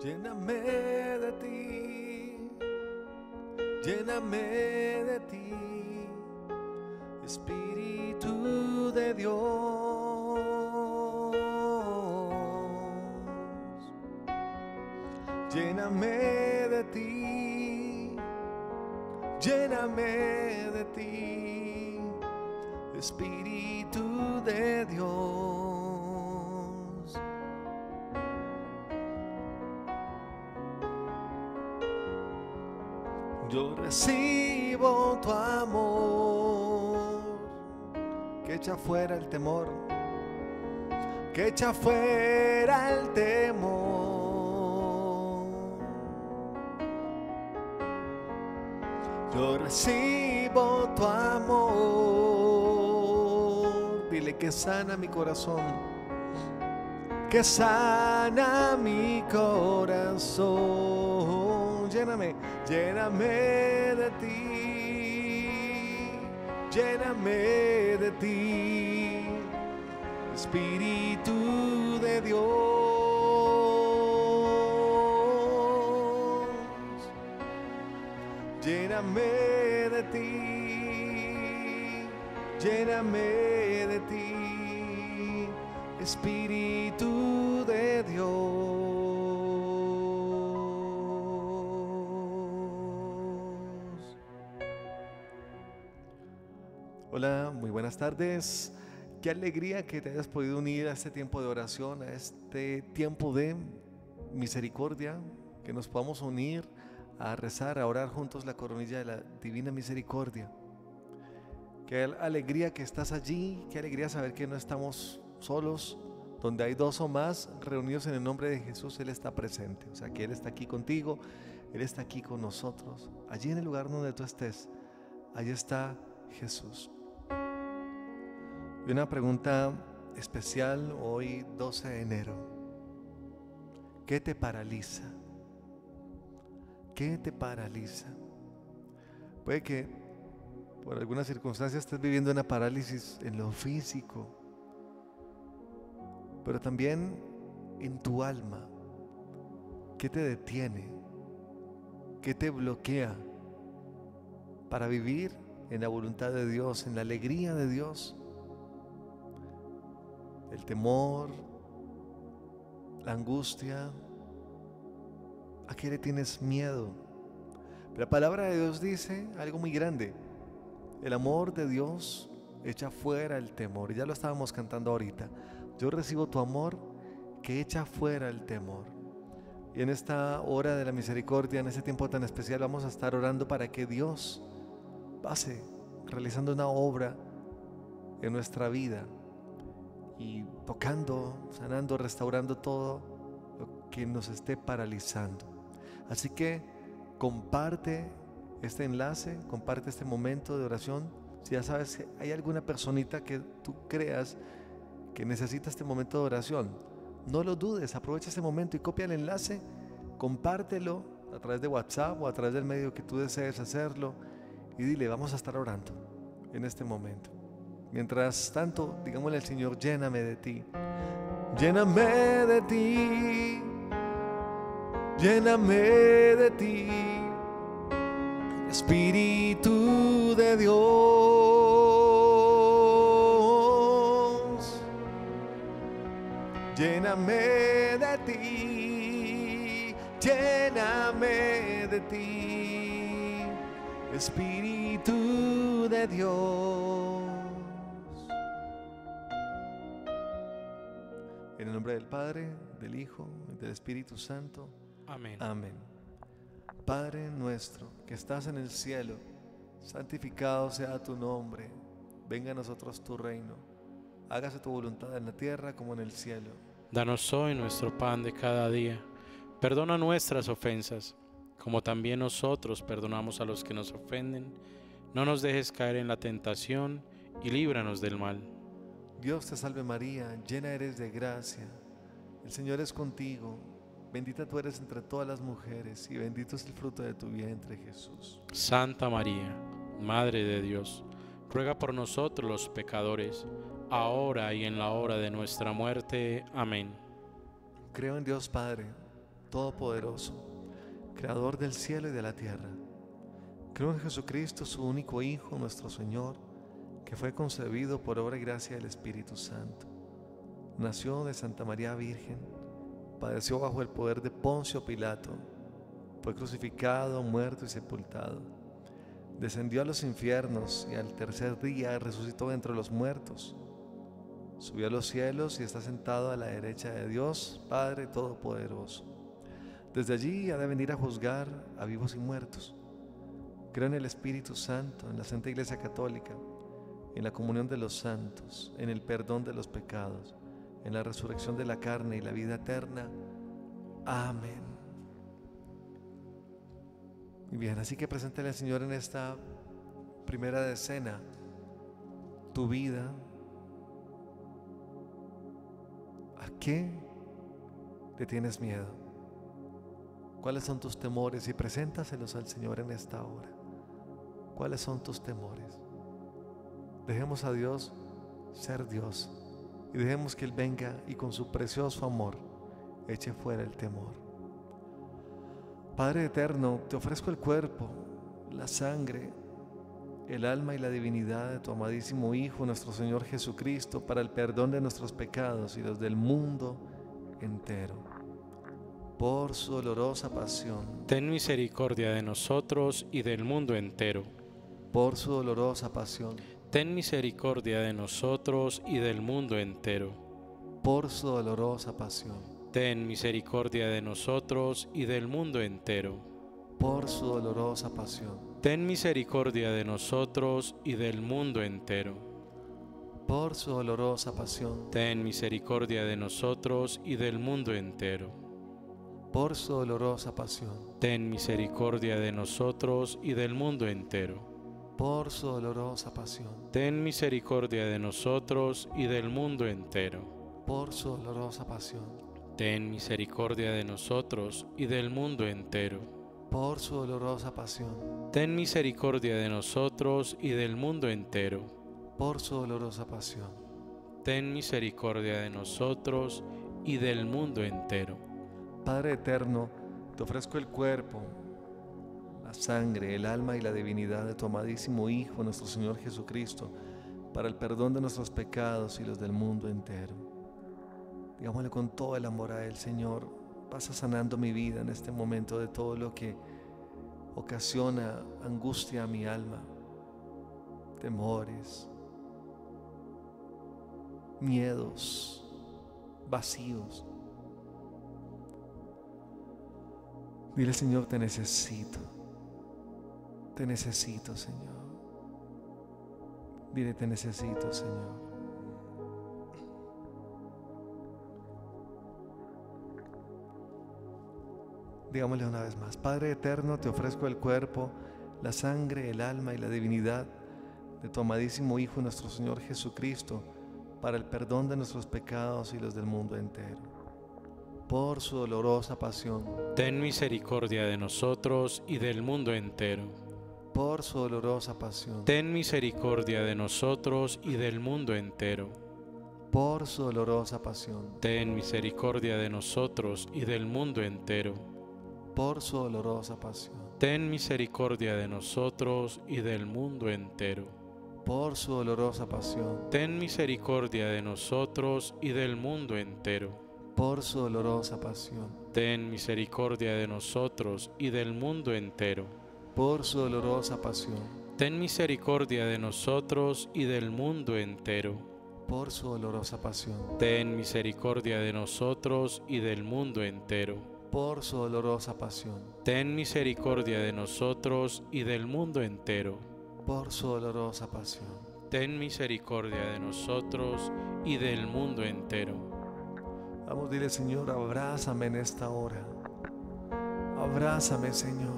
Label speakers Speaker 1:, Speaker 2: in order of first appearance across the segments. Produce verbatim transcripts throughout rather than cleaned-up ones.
Speaker 1: Lléname de ti, lléname de ti, Espíritu de Dios. Lléname de ti, lléname de ti, Espíritu de Dios. Yo recibo tu amor, que echa fuera el temor, que echa fuera el temor. Yo recibo tu amor, dile que sana mi corazón, que sana mi corazón. Lléname, lléname de ti, lléname de ti, Espíritu de Dios. Lléname de ti, lléname de ti, Espíritu de Dios. Hola, muy buenas tardes. Qué alegría que te hayas podido unir a este tiempo de oración, a este tiempo de misericordia, que nos podamos unir a rezar, a orar juntos la coronilla de la Divina Misericordia. Qué alegría que estás allí, qué alegría saber que no estamos solos. Donde hay dos o más reunidos en el nombre de Jesús, Él está presente. O sea que Él está aquí contigo, Él está aquí con nosotros. Allí en el lugar donde tú estés, allí está Jesús. Y una pregunta especial hoy, doce de enero. ¿Qué te paraliza? ¿Qué te paraliza? Puede que por alguna circunstancia estés viviendo una parálisis en lo físico, pero también en tu alma. ¿Qué te detiene? ¿Qué te bloquea para vivir en la voluntad de Dios, en la alegría de Dios? El temor, la angustia. ¿A qué le tienes miedo? La palabra de Dios dice algo muy grande. El amor de Dios echa fuera el temor. Y ya lo estábamos cantando ahorita. Yo recibo tu amor que echa fuera el temor. Y en esta hora de la misericordia, en este tiempo tan especial, vamos a estar orando para que Dios pase realizando una obra en nuestra vida y tocando, sanando, restaurando todo lo que nos esté paralizando. Así que comparte este enlace, comparte este momento de oración. Si ya sabes que hay alguna personita que tú creas que necesita este momento de oración, no lo dudes, aprovecha este momento y copia el enlace, compártelo a través de WhatsApp o a través del medio que tú desees hacerlo y dile, vamos a estar orando en este momento. Mientras tanto, digámosle al Señor, lléname de ti, lléname de ti, lléname de ti, Espíritu de Dios. Lléname de ti, lléname de ti, Espíritu de Dios. En el nombre del Padre, del Hijo y del Espíritu Santo.
Speaker 2: Amén.
Speaker 1: Amén. Padre nuestro que estás en el cielo, santificado sea tu nombre. Venga a nosotros tu reino. Hágase tu voluntad en la tierra como en el cielo.
Speaker 2: Danos hoy nuestro pan de cada día. Perdona nuestras ofensas, como también nosotros perdonamos a los que nos ofenden. No nos dejes caer en la tentación y líbranos del mal.
Speaker 1: Dios te salve María, llena eres de gracia. El Señor es contigo. Bendita tú eres entre todas las mujeres y bendito es el fruto de tu vientre, Jesús.
Speaker 2: Santa María, Madre de Dios, ruega por nosotros los pecadores, ahora y en la hora de nuestra muerte. Amén.
Speaker 1: Creo en Dios Padre, todopoderoso, creador del cielo y de la tierra. Creo en Jesucristo, su único Hijo, nuestro Señor, que fue concebido por obra y gracia del Espíritu Santo. Nació de Santa María Virgen, padeció bajo el poder de Poncio Pilato, fue crucificado, muerto y sepultado. Descendió a los infiernos y al tercer día resucitó de entre los muertos. Subió a los cielos y está sentado a la derecha de Dios, Padre Todopoderoso. Desde allí ha de venir a juzgar a vivos y muertos. Creo en el Espíritu Santo, en la Santa Iglesia Católica, en la comunión de los santos, en el perdón de los pecados, en la resurrección de la carne y la vida eterna. Amén. Muy bien, así que preséntale al Señor en esta primera decena tu vida. ¿A qué le tienes miedo? ¿Cuáles son tus temores? Y preséntaselos al Señor en esta hora. ¿Cuáles son tus temores? Dejemos a Dios ser Dios y dejemos que Él venga y con su precioso amor eche fuera el temor. Padre eterno, te ofrezco el cuerpo, la sangre, el alma y la divinidad de tu amadísimo Hijo, nuestro Señor Jesucristo, para el perdón de nuestros pecados y los del mundo entero. Por su dolorosa pasión,
Speaker 2: ten misericordia de nosotros y del mundo entero.
Speaker 1: Por su dolorosa pasión,
Speaker 2: ten misericordia de nosotros y del mundo entero.
Speaker 1: Por su dolorosa pasión,
Speaker 2: ten misericordia de nosotros y del mundo entero.
Speaker 1: Por su dolorosa pasión,
Speaker 2: ten misericordia de nosotros y del mundo entero.
Speaker 1: Por su dolorosa pasión,
Speaker 2: ten misericordia de nosotros y del mundo entero.
Speaker 1: Por su dolorosa pasión,
Speaker 2: ten misericordia de nosotros y del mundo entero.
Speaker 1: Por su dolorosa pasión,
Speaker 2: ten misericordia de nosotros y del mundo entero.
Speaker 1: Por su dolorosa pasión,
Speaker 2: ten misericordia de nosotros y del mundo entero.
Speaker 1: Por su dolorosa pasión,
Speaker 2: ten misericordia de nosotros y del mundo entero.
Speaker 1: Por su dolorosa pasión,
Speaker 2: ten misericordia de nosotros y del mundo entero.
Speaker 1: Padre eterno, te ofrezco el cuerpo, la sangre, el alma y la divinidad de tu amadísimo Hijo, nuestro Señor Jesucristo, para el perdón de nuestros pecados y los del mundo entero. Digámosle con todo el amor a Él: Señor, pasa sanando mi vida en este momento de todo lo que ocasiona angustia a mi alma, temores, miedos, vacíos. Dile: Señor, te necesito, te necesito, Señor. Dile: te necesito, Señor. Digámosle una vez más: Padre eterno, te ofrezco el cuerpo, la sangre, el alma y la divinidad de tu amadísimo Hijo, nuestro Señor Jesucristo, para el perdón de nuestros pecados y los del mundo entero. Por su dolorosa pasión,
Speaker 2: ten misericordia de nosotros y del mundo entero.
Speaker 1: Por su dolorosa pasión,
Speaker 2: ten misericordia de nosotros y del mundo entero.
Speaker 1: Por su dolorosa pasión,
Speaker 2: ten misericordia de nosotros y del mundo entero.
Speaker 1: Por su dolorosa pasión,
Speaker 2: ten misericordia de nosotros y del mundo entero.
Speaker 1: Por su dolorosa pasión,
Speaker 2: ten misericordia de nosotros y del mundo entero.
Speaker 1: Por su dolorosa pasión,
Speaker 2: ten misericordia de nosotros y del mundo entero.
Speaker 1: Por su dolorosa pasión,
Speaker 2: ten misericordia de nosotros y del mundo entero.
Speaker 1: Por su dolorosa pasión,
Speaker 2: ten misericordia de nosotros y del mundo entero.
Speaker 1: Por su dolorosa pasión,
Speaker 2: ten misericordia de nosotros y del mundo entero.
Speaker 1: Por su dolorosa pasión,
Speaker 2: ten misericordia de nosotros y del mundo entero.
Speaker 1: Vamos, dile: Señor, abrázame en esta hora. Abrázame, Señor.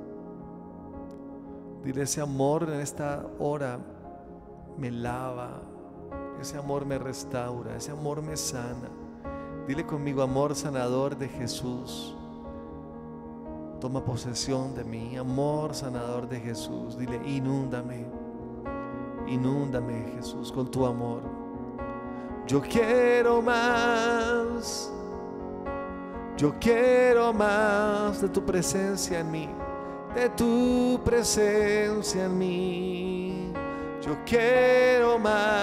Speaker 1: Dile: ese amor en esta hora me lava, ese amor me restaura, ese amor me sana. Dile conmigo: amor sanador de Jesús, toma posesión de mí. Amor sanador de Jesús. Dile: inúndame, inúndame, Jesús, con tu amor. Yo quiero más, Yo quiero más de tu presencia en mí, de tu presencia en mí. Yo quiero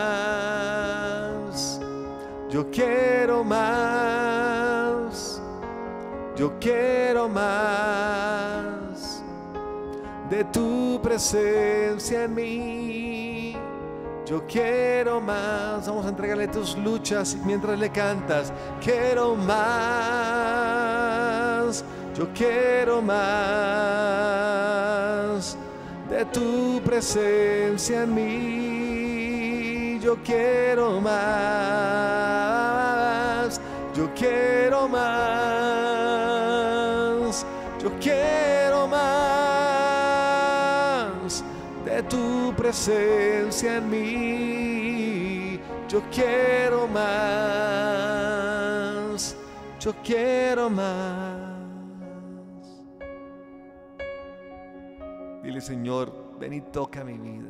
Speaker 1: más, yo quiero más, yo quiero más de tu presencia en mí. Yo quiero más. Vamos a entregarle tus luchas mientras le cantas. Quiero más, yo quiero más de tu presencia en mí. Yo quiero más, yo quiero más, yo quiero más de tu presencia en mí. Yo quiero más, yo quiero más. Dile, Señor, ven y toca mi vida.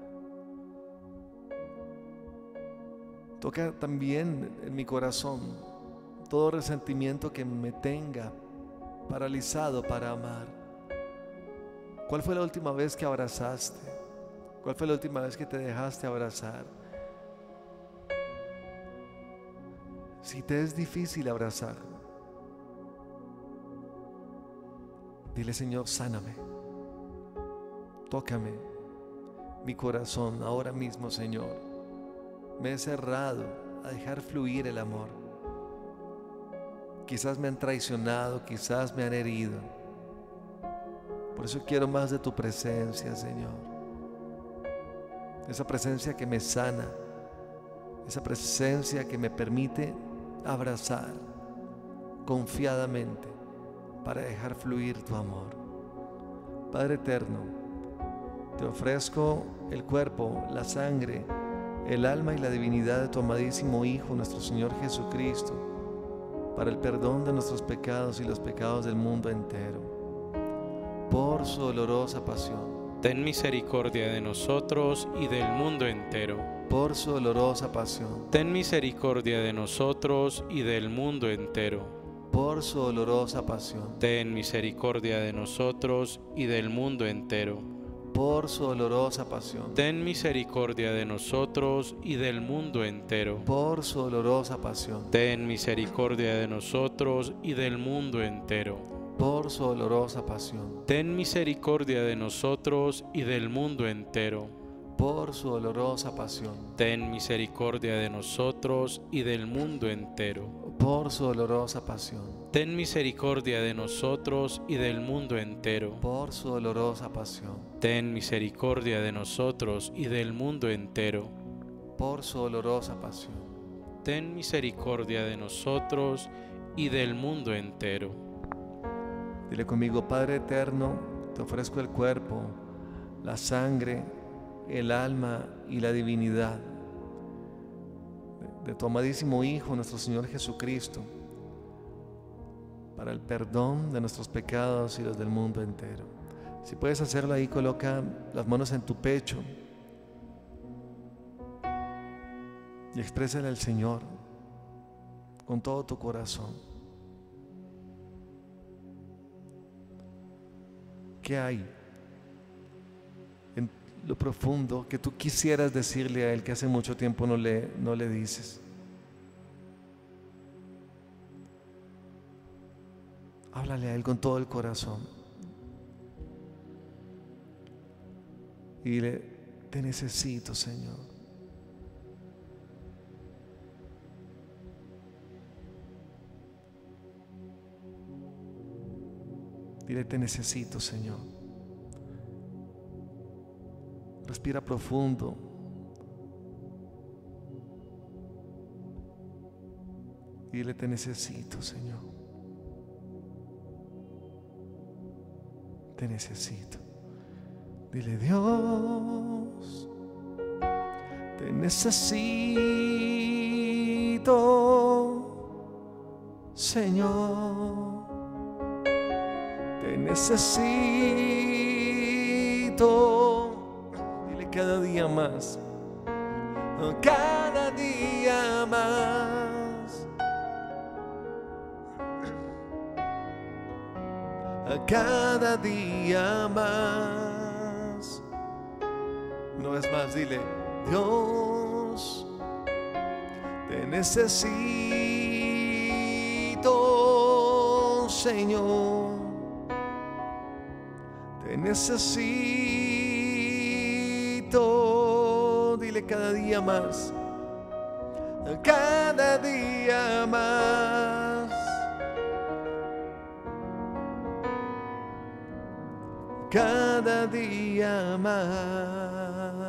Speaker 1: Toca también en mi corazón todo resentimiento que me tenga paralizado para amar. ¿Cuál fue la última vez que abrazaste? ¿Cuál fue la última vez que te dejaste abrazar? Si te es difícil abrazar, dile, Señor, sáname. Tócame mi corazón ahora mismo, Señor. Me he cerrado a dejar fluir el amor. Quizás me han traicionado, quizás me han herido. Por eso quiero más de tu presencia, Señor. Esa presencia que me sana, esa presencia que me permite abrazar confiadamente para dejar fluir tu amor. Padre eterno, te ofrezco el cuerpo, la sangre, el alma y la divinidad de tu amadísimo Hijo, nuestro Señor Jesucristo, para el perdón de nuestros pecados y los pecados del mundo entero, por su dolorosa pasión.
Speaker 2: Ten misericordia de nosotros y del mundo entero.
Speaker 1: Por su dolorosa pasión.
Speaker 2: Ten misericordia de nosotros y del mundo entero.
Speaker 1: Por su dolorosa pasión.
Speaker 2: Ten misericordia de nosotros y del mundo entero.
Speaker 1: Por su dolorosa pasión.
Speaker 2: Ten misericordia de nosotros y del mundo entero.
Speaker 1: Por su dolorosa pasión.
Speaker 2: Ten misericordia de nosotros y del mundo entero.
Speaker 1: Por su dolorosa pasión.
Speaker 2: Ten misericordia de nosotros y del mundo entero.
Speaker 1: Por su dolorosa pasión.
Speaker 2: Ten misericordia de nosotros y del mundo entero.
Speaker 1: Por su dolorosa pasión.
Speaker 2: Ten misericordia de nosotros y del mundo entero.
Speaker 1: Por su dolorosa pasión.
Speaker 2: Ten misericordia de nosotros y del mundo entero.
Speaker 1: Por su dolorosa pasión.
Speaker 2: Ten misericordia de nosotros y del mundo entero.
Speaker 1: Dile conmigo, Padre eterno, te ofrezco el cuerpo, la sangre, el alma y la divinidad de tu amadísimo Hijo, nuestro Señor Jesucristo, para el perdón de nuestros pecados y los del mundo entero. Si puedes hacerlo ahí, coloca las manos en tu pecho y exprésale al Señor con todo tu corazón. ¿Qué hay en lo profundo que tú quisieras decirle a Él que hace mucho tiempo no le, no le dices? Háblale a Él con todo el corazón y dile, te necesito, Señor. Dile, te necesito, Señor. Respira profundo. Dile, te necesito, Señor. Te necesito. Dile, Dios, te necesito, Señor. Te necesito. Dile, cada día más, cada día más. a cada día más. Una vez más, dile: Dios, te necesito, Señor, te necesito. Dile: cada día más, cada día más, cada día más.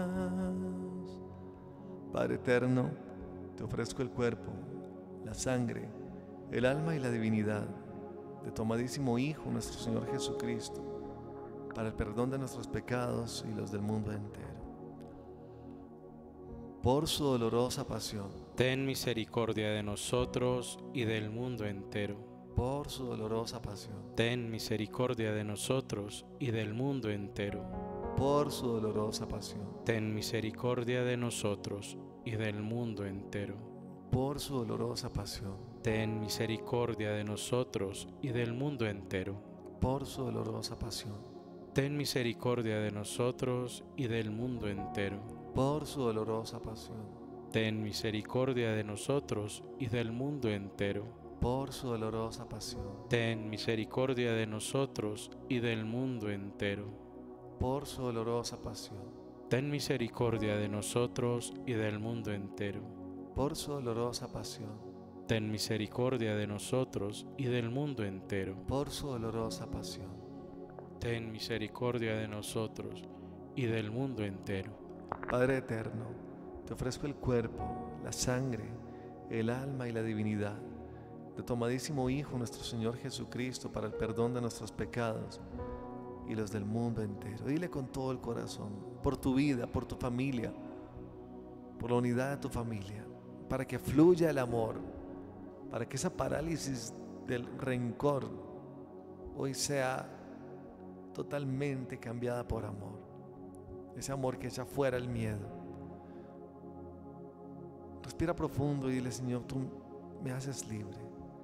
Speaker 1: Padre eterno, te ofrezco el cuerpo, la sangre, el alma y la divinidad de tu amadísimo Hijo, nuestro Señor Jesucristo, para el perdón de nuestros pecados y los del mundo entero. Por su dolorosa pasión,
Speaker 2: ten misericordia de nosotros y del mundo entero.
Speaker 1: por su dolorosa pasión,
Speaker 2: Ten misericordia de nosotros y del mundo entero.
Speaker 1: por su dolorosa pasión,
Speaker 2: Ten misericordia de nosotros y del mundo entero.
Speaker 1: por su dolorosa pasión,
Speaker 2: Ten misericordia de nosotros y del mundo entero.
Speaker 1: por su dolorosa pasión,
Speaker 2: Ten misericordia de nosotros y del mundo entero.
Speaker 1: por su dolorosa pasión,
Speaker 2: Ten misericordia de nosotros y del mundo entero.
Speaker 1: por su dolorosa pasión,
Speaker 2: Ten misericordia de nosotros y del mundo entero.
Speaker 1: por su dolorosa pasión,
Speaker 2: Ten misericordia de nosotros y del mundo entero.
Speaker 1: por su dolorosa pasión,
Speaker 2: Ten misericordia de nosotros y del mundo entero.
Speaker 1: por su dolorosa pasión.
Speaker 2: Ten misericordia de nosotros y del mundo entero.
Speaker 1: Padre eterno, te ofrezco el cuerpo, la sangre, el alma y la divinidad de tu amadísimo Hijo, nuestro Señor Jesucristo, para el perdón de nuestros pecados y los del mundo entero. Dile con todo el corazón, por tu vida, por tu familia, por la unidad de tu familia, para que fluya el amor, para que esa parálisis del rencor hoy sea totalmente cambiada por amor. Ese amor que echa fuera el miedo. Respira profundo y dile: Señor, tú me haces libre.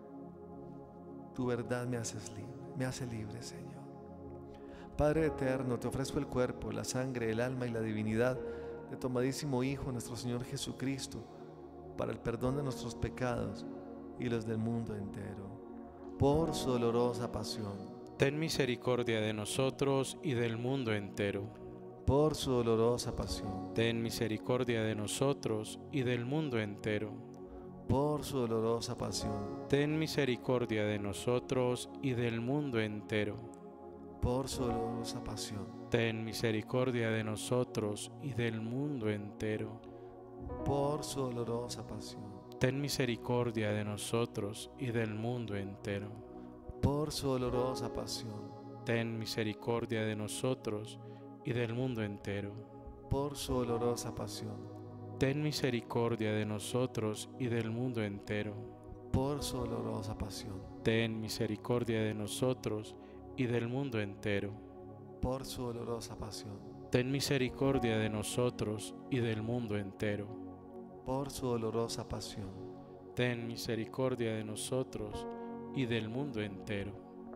Speaker 1: Tu verdad me haces libre, me hace libre, Señor. Padre eterno, te ofrezco el cuerpo, la sangre, el alma y la divinidad de tu amadísimo Hijo, nuestro Señor Jesucristo, para el perdón de nuestros pecados y los del mundo entero. Por su dolorosa pasión,
Speaker 2: Ten misericordia de nosotros y del mundo entero.
Speaker 1: por su dolorosa pasión,
Speaker 2: Ten misericordia de nosotros y del mundo entero.
Speaker 1: por su dolorosa pasión,
Speaker 2: Ten misericordia de nosotros y del mundo entero.
Speaker 1: por su dolorosa pasión,
Speaker 2: Ten misericordia de nosotros y del mundo entero.
Speaker 1: por su dolorosa pasión,
Speaker 2: Ten misericordia de nosotros y del mundo entero.
Speaker 1: por su dolorosa pasión,
Speaker 2: Ten misericordia de nosotros y del mundo entero.
Speaker 1: por su dolorosa pasión,
Speaker 2: Ten misericordia de nosotros y del mundo entero.
Speaker 1: por su dolorosa pasión,
Speaker 2: Ten misericordia de nosotros y del mundo entero.
Speaker 1: por su dolorosa pasión,
Speaker 2: Ten misericordia de nosotros y del mundo entero.
Speaker 1: por su dolorosa pasión.
Speaker 2: Ten misericordia de nosotros y del mundo entero.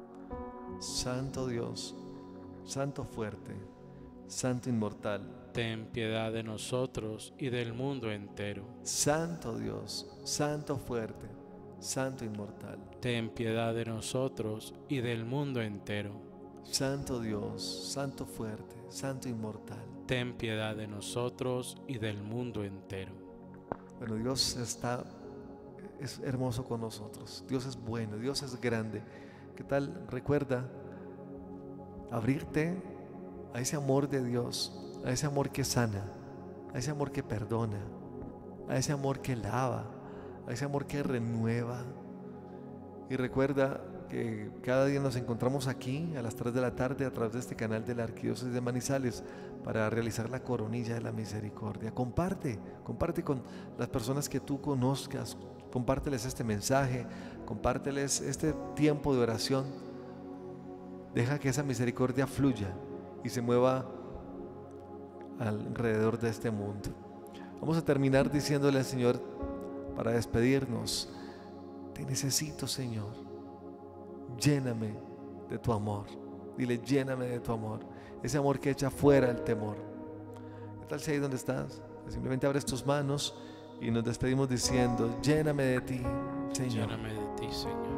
Speaker 1: Santo Dios, Santo fuerte, Santo inmortal,
Speaker 2: Ten piedad de nosotros y del mundo entero.
Speaker 1: Santo Dios, Santo fuerte, Santo inmortal,
Speaker 2: Ten piedad de nosotros y del mundo entero.
Speaker 1: Santo Dios, Santo fuerte, Santo inmortal.
Speaker 2: Ten piedad de nosotros y del mundo entero.
Speaker 1: Bueno, Dios está, es hermoso con nosotros. Dios es bueno, Dios es grande. ¿Qué tal? Recuerda abrirte a ese amor de Dios, a ese amor que sana, a ese amor que perdona, a ese amor que lava, a ese amor que renueva. Y recuerda que cada día nos encontramos aquí a las tres de la tarde a través de este canal de la Arquidiócesis de Manizales para realizar la coronilla de la misericordia. Comparte, comparte con las personas que tú conozcas, compárteles este mensaje, compárteles este tiempo de oración. Deja que esa misericordia fluya y se mueva alrededor de este mundo. Vamos a terminar diciéndole al Señor para despedirnos: te necesito, Señor. Lléname, de tu amor. Dile, lléname de tu amor. Ese amor que echa fuera el temor. ¿Qué tal si ahí donde estás? Simplemente abres tus manos y nos despedimos diciendo, lléname de ti, Señor.
Speaker 2: Lléname de ti, Señor.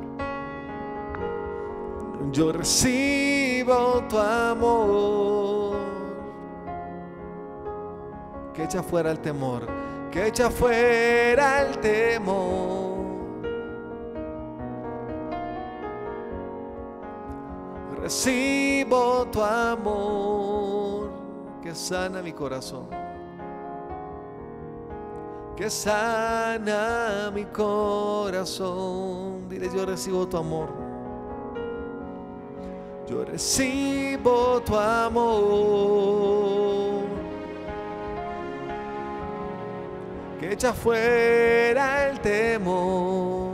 Speaker 1: Yo recibo tu amor, que echa fuera el temor, que echa fuera el temor. Recibo tu amor, que sana mi corazón, que sana mi corazón. Dile, yo recibo tu amor. Yo recibo tu amor, que echa fuera el temor.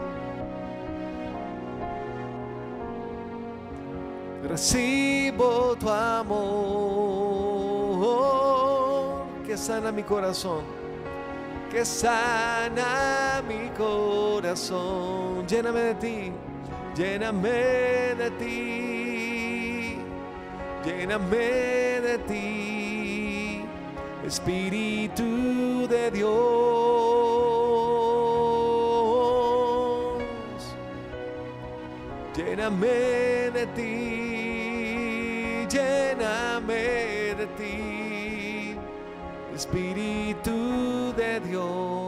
Speaker 1: Recibo tu amor, que sana mi corazón, que sana mi corazón. Lléname de ti, lléname de ti, lléname de ti, Espíritu de Dios. Lléname de ti, lléname de ti, Espíritu de Dios.